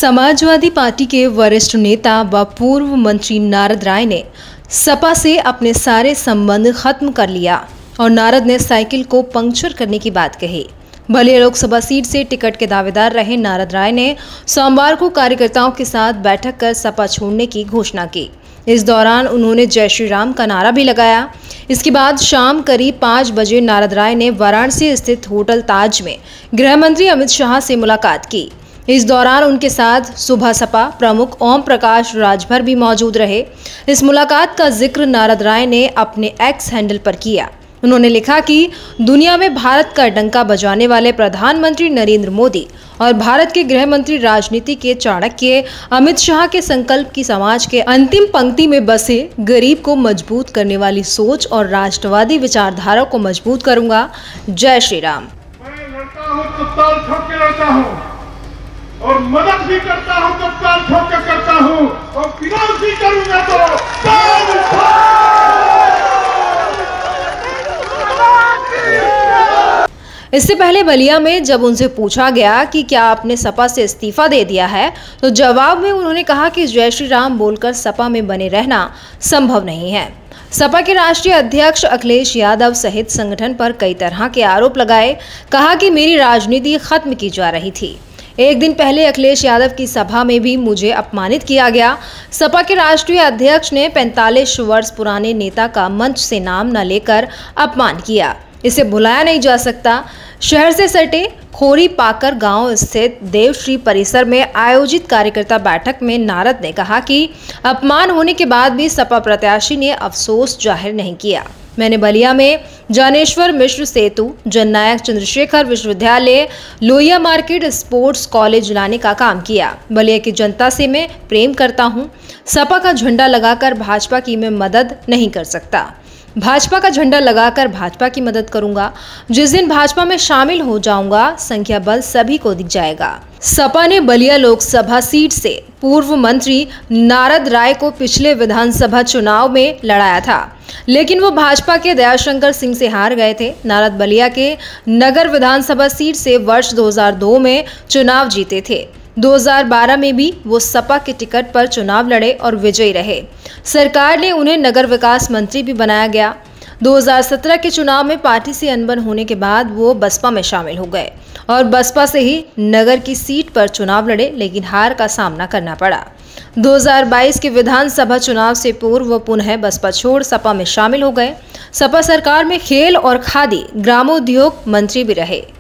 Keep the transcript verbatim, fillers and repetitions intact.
Samajwadi party के वरिष्ठ नेता व पूर्व मंत्री नारद राय ने सपा से अपने सारे संबंध खत्म कर लिया और नारद ने साइकिल को पंक्चर करने की बात कही। बलिया लोकसभा सीट से टिकट के दावेदार रहे नारद राय ने सोमवार को कार्यकर्ताओं के साथ बैठक कर सपा छोड़ने की घोषणा की। इस दौरान उन्होंने जय श्री राम का नारा भी लगाया। इसके बाद शाम करीब पाँच बजे नारद राय ने वाराणसी स्थित होटल ताज में गृह मंत्री अमित शाह से मुलाकात की। इस दौरान उनके साथ सुबह सपा प्रमुख ओम प्रकाश राजभर भी मौजूद रहे। इस मुलाकात का जिक्र नारद राय ने अपने एक्स हैंडल पर किया। उन्होंने लिखा कि दुनिया में भारत का डंका बजाने वाले प्रधानमंत्री नरेंद्र मोदी और भारत के गृह मंत्री राजनीति के चाणक्य अमित शाह के संकल्प की समाज के अंतिम पंक्ति में बसे गरीब को मजबूत करने वाली सोच और राष्ट्रवादी विचारधारा को मजबूत करूंगा। जय श्री राम। मैं लड़ता हूं तो ताल ठोक के लड़ता हूं और मदद भी करता हूं तो ताल ठोक के करता हूं और विरोध भी करूंगा तो ताल। इससे पहले बलिया में जब उनसे पूछा गया कि क्या आपने सपा से इस्तीफा दे दिया है, तो जवाब में उन्होंने कहा कि जय श्री राम बोलकर सपा में बने रहना संभव नहीं है। सपा के राष्ट्रीय अध्यक्ष अखिलेश यादव सहित संगठन पर कई तरह के आरोप लगाए। कहा कि मेरी राजनीति खत्म की जा रही थी। एक दिन पहले अखिलेश यादव की सभा में भी मुझे अपमानित किया गया। सपा के राष्ट्रीय अध्यक्ष ने पैंतालीस वर्ष पुराने नेता का मंच से नाम न लेकर अपमान किया। इसे भुलाया नहीं जा सकता। शहर से सटे खोरी पाकर गांव स्थित देवश्री परिसर में आयोजित कार्यकर्ता बैठक में नारद ने कहा कि अपमान होने के बाद भी सपा प्रत्याशी ने अफसोस जाहिर नहीं किया। मैंने बलिया में जानेश्वर मिश्र सेतु, जननायक चंद्रशेखर विश्वविद्यालय, लोहिया मार्केट, स्पोर्ट्स कॉलेज लाने का काम किया। बलिया की जनता से मैं प्रेम करता हूं। सपा का झंडा लगाकर भाजपा की मैं मदद नहीं कर सकता। भाजपा का झंडा लगाकर भाजपा की मदद करूंगा। जिस दिन भाजपा में शामिल हो जाऊंगा, संख्या बल सभी को दिख जाएगा। सपा ने बलिया लोकसभा सीट से पूर्व मंत्री नारद राय को पिछले विधानसभा चुनाव में लड़ाया था, लेकिन वो भाजपा के दयाशंकर सिंह से हार गए थे। नारद बलिया के नगर विधानसभा सीट से वर्ष दो हज़ार दो में चुनाव जीते थे। दो हज़ार बारह में भी वो सपा के टिकट पर चुनाव लड़े और विजयी रहे। सरकार ने उन्हें नगर विकास मंत्री भी बनाया गया। दो हज़ार सत्रह के चुनाव में पार्टी से अनबन होने के बाद वो बसपा में शामिल हो गए और बसपा से ही नगर की सीट पर चुनाव लड़े, लेकिन हार का सामना करना पड़ा। दो हज़ार बाईस के विधानसभा चुनाव से पूर्व वो पुनः बसपा छोड़ सपा में शामिल हो गए। सपा सरकार में खेल और खादी ग्रामोद्योग मंत्री भी रहे।